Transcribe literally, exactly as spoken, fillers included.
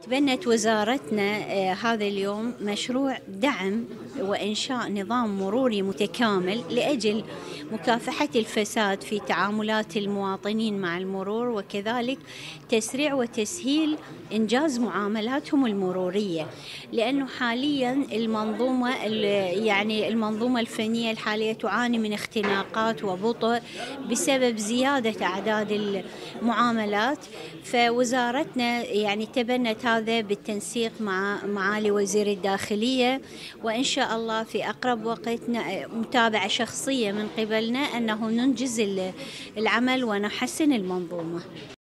تبنت وزارتنا آه، هذا اليوم مشروع دعم وإنشاء نظام مروري متكامل لأجل مكافحة الفساد في تعاملات المواطنين مع المرور، وكذلك تسريع وتسهيل إنجاز معاملاتهم المرورية. لأنه حاليا المنظومة ال- يعني المنظومة الفنية الحالية تعاني من اختناقات وبطء بسبب زيادة أعداد المعاملات. فوزارتنا يعني تبنت هذا بالتنسيق مع معالي وزير الداخلية، وإن شاء الله في أقرب وقت ن- متابعة شخصية من قبلنا أنه ننجز ال- العمل ونحسن المنظومة.